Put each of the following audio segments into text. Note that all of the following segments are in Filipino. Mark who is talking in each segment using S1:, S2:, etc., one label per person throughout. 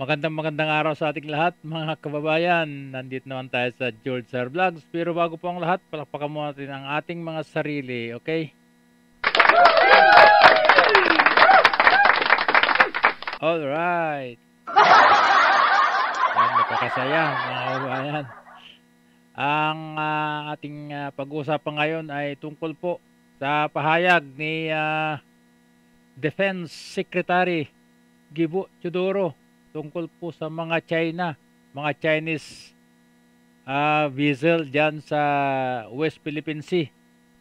S1: Magandang araw sa ating lahat, mga kababayan. Nandito naman tayo sa George Sir Vlogs. Pero bago po ang lahat, palakpakan muna natin ang ating mga sarili, okay? Alright. Yan, napakasaya, mga kababayan. Ang ating pag-uusapan ngayon ay tungkol po sa pahayag ni Defense Secretary Gibo Teodoro tungkol po sa mga Chinese vessel dyan sa West Philippine Sea.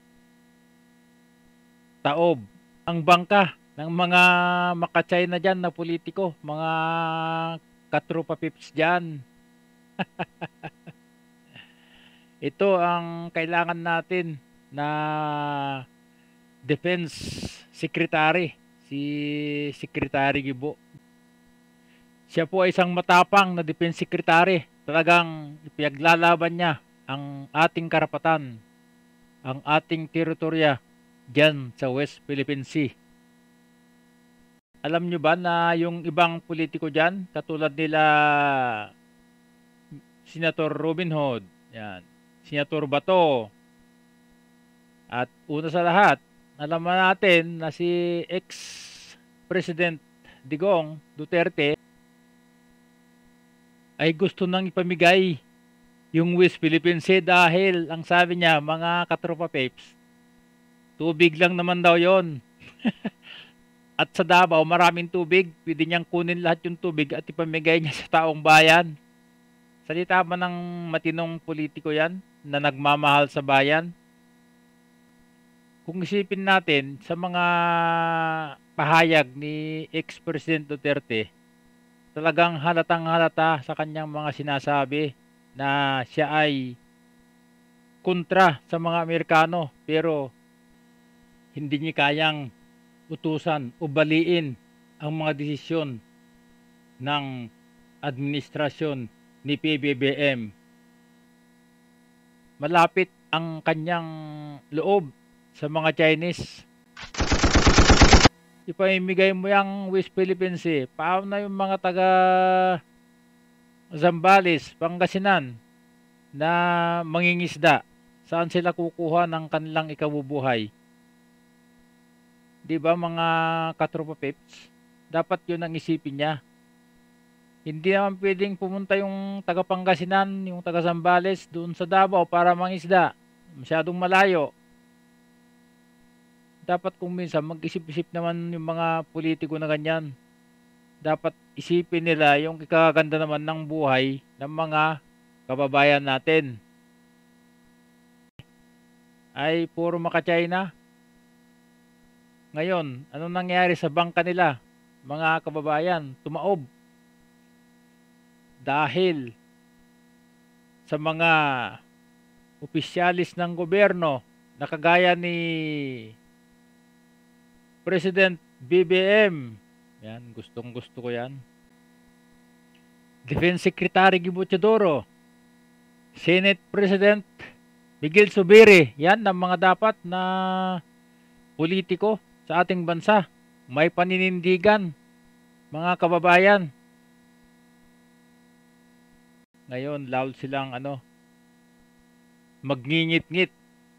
S1: Taob ang bangka ng mga maka-China dyan na politiko, mga katrupa pips dyan. Ito ang kailangan natin na Defense Secretary, si Secretary Gibo. Siya po ay isang matapang na Defense Secretary. Talagang ipaglalaban niya ang ating karapatan, ang ating teritorya dyan sa West Philippine Sea. Alam nyo ba na yung ibang politiko dyan, katulad nila Senator Robin Hood, yan, Senator Bato, at una sa lahat, alam natin na si ex-President Digong Duterte ay gusto nang ipamigay yung West Philippine Sea dahil ang sabi niya, mga katropa peps, tubig lang naman daw yon. At sa Davao, maraming tubig. Pwede niyang kunin lahat yung tubig at ipamigay niya sa taong bayan. Salita ba ng matinong politiko yan na nagmamahal sa bayan? Kung isipin natin sa mga pahayag ni ex-President Duterte, talagang halatang halata sa kanyang mga sinasabi na siya ay kontra sa mga Amerikano pero hindi niya kayang utusan o baliin ang mga desisyon ng administrasyon ni PBBM. Malapit ang kanyang loob sa mga Chinese. Ipamimigay mo yung West Philippine Sea. Paano na yung mga taga Zambales, Pangasinan na mangingisda? Saan sila kukuha ng kanilang ikabubuhay? Di ba mga katropa peps? Dapat yun ang isipin niya. Hindi naman pwedeng pumunta yung taga Pangasinan, yung taga Zambales doon sa Davao para mangisda. Masyadong malayo. Dapat kung minsan mag-isip-isip naman yung mga politiko na ganyan. Dapat isipin nila yung ikaganda naman ng buhay ng mga kababayan natin. Ay puro maka-China. Ngayon, anong nangyari sa bangka nila? Mga kababayan, tumaob. Dahil sa mga opisyalis ng gobyerno na kagaya ni President BBM. Yan, gustong-gusto ko yan. Defense Secretary Gibo Teodoro. Senate President Miguel Zubiri. Yan ang mga dapat na politiko sa ating bansa. May paninindigan, mga kababayan. Ngayon, lalo silang magngingit-ngit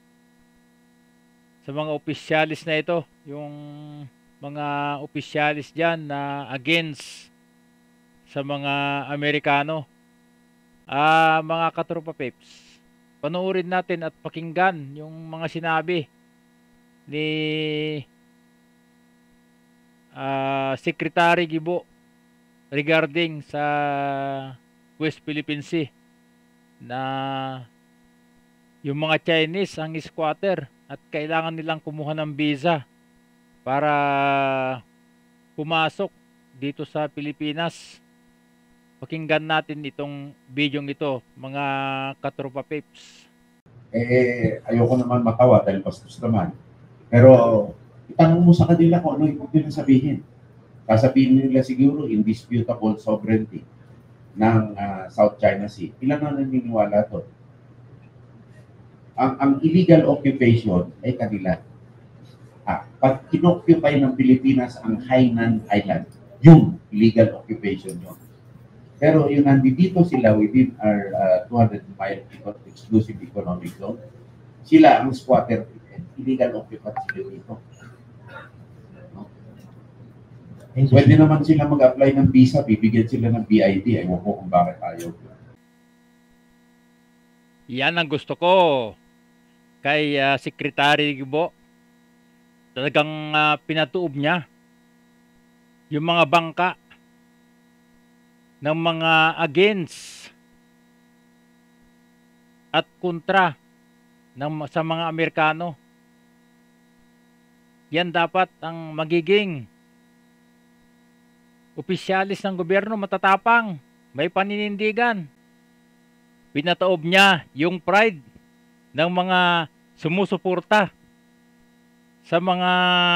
S1: sa mga opisyalis na ito. Yung mga opisyalis dyan na against sa mga Amerikano. Mga katropa peps, panoorin natin at pakinggan yung mga sinabi ni Secretary Gibo regarding sa West Philippine Sea na yung mga Chinese ang squatter at kailangan nilang kumuha ng visa para pumasok dito sa Pilipinas. Pakinggan natin itong video ito, mga katropa peps.
S2: Ayoko naman matawa dahil bastos naman. Pero itanong mo sa kanila kung ano ibig nila sabihin. Sasabihin nila siguro indisputable sovereignty ng South China Sea. Ilan na naniniwala to? Ang illegal occupation ay kanila. Pag kinoccupy ng Pilipinas ang Hainan Island, yung illegal occupation yun. Pero yung nandito sila within our 200-mile exclusive economic zone, sila ang squatter, illegal occupant sila dito. No? Pwede naman sila mag-apply ng visa, bibigyan sila ng BID. Ewan ko kung bakit ayaw.
S1: Yan ang gusto ko kay Secretary Gibo. Talagang pinatuob niya yung mga bangka ng mga against at kontra sa mga Amerikano. Yan dapat ang magiging opisyalis ng gobyerno, matatapang, may paninindigan. Pinataob niya yung pride ng mga sumusuporta sa mga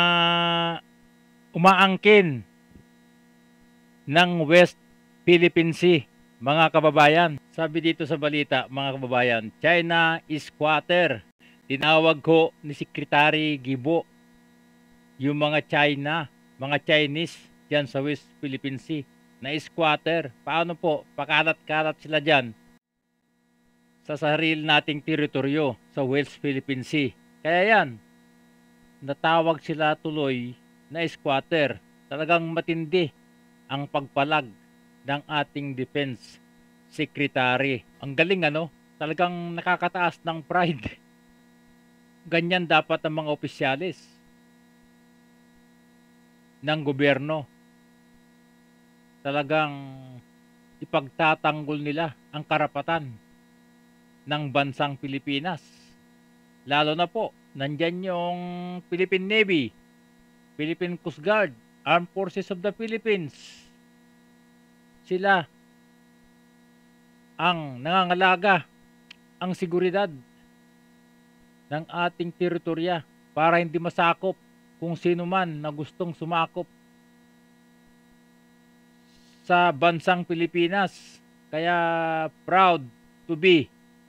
S1: umaangkin ng West Philippine Sea, mga kababayan. Sabi dito sa balita, mga kababayan, China is squatter. Tinawag ko ni Secretary Gibo yung mga China, mga Chinese dyan sa West Philippine Sea na squatter. Paano po? Pakalat-kalat sila dyan sa sarili nating teritoryo sa West Philippine Sea. Kaya yan, natawag sila tuloy na squatter. Talagang matindi ang pagpalag ng ating Defense Secretary. Ang galing ano? Talagang nakakataas ng pride. Ganyan dapat ang mga opisyalis ng gobyerno. Talagang ipagtatanggol nila ang karapatan ng bansang Pilipinas. Lalo na po, nandyan yung Philippine Navy, Philippine Coast Guard, Armed Forces of the Philippines. Sila ang nangangalaga ang seguridad ng ating teritorya para hindi masakop kung sino man na gustong sumakop sa bansang Pilipinas. Kaya proud to be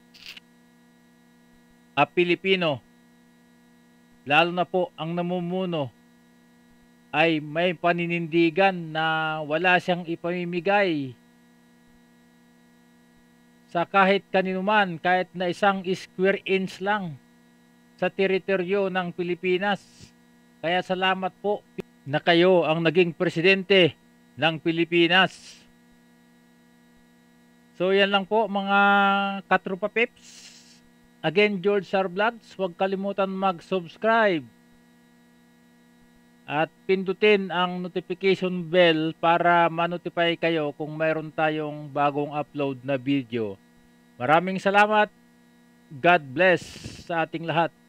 S1: a Pilipino. Lalo na po ang namumuno ay may paninindigan na wala siyang ipamimigay sa kahit kanino man, kahit na isang square inch lang sa teritoryo ng Pilipinas. Kaya salamat po na kayo ang naging presidente ng Pilipinas. So yan lang po mga Katrupa Pips. Again, George Sar Vlogs, huwag kalimutan mag-subscribe at pindutin ang notification bell para ma-notify kayo kung mayroon tayong bagong upload na video. Maraming salamat. God bless sa ating lahat.